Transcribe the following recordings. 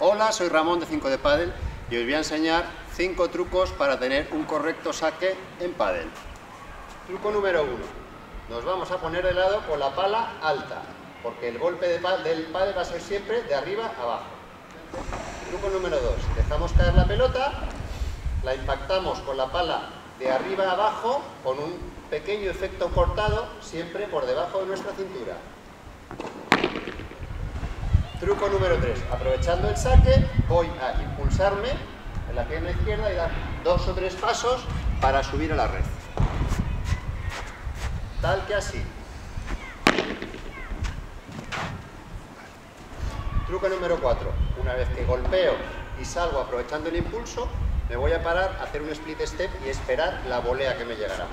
Hola, soy Ramón de 5 de Pádel y os voy a enseñar 5 trucos para tener un correcto saque en pádel. Truco número 1. Nos vamos a poner de lado con la pala alta, porque el golpe del pádel va a ser siempre de arriba a abajo. Truco número 2. Dejamos caer la pelota, la impactamos con la pala de arriba a abajo con un pequeño efecto cortado, siempre por debajo de nuestra cintura. Truco número 3. Aprovechando el saque, voy a impulsarme en la pierna izquierda y dar 2 o 3 pasos para subir a la red. Tal que así. Truco número 4. Una vez que golpeo y salgo aprovechando el impulso, me voy a parar, hacer un split step y esperar la volea que me llegará.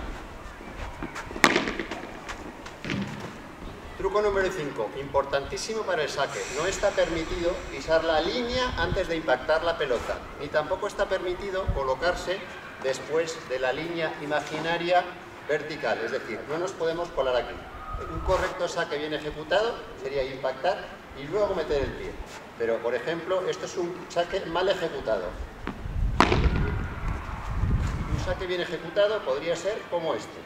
Truco número 5, importantísimo para el saque. No está permitido pisar la línea antes de impactar la pelota, ni tampoco está permitido colocarse después de la línea imaginaria vertical, es decir, no nos podemos colar aquí. Un correcto saque bien ejecutado sería impactar y luego meter el pie. Pero, por ejemplo, esto es un saque mal ejecutado. Un saque bien ejecutado podría ser como este.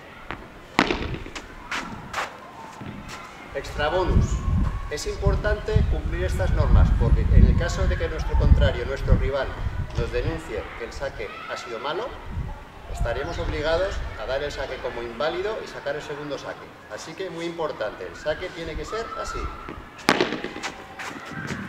Extra bonus. Es importante cumplir estas normas porque en el caso de que nuestro contrario, nuestro rival, nos denuncie que el saque ha sido malo, estaremos obligados a dar el saque como inválido y sacar el segundo saque. Así que muy importante, el saque tiene que ser así.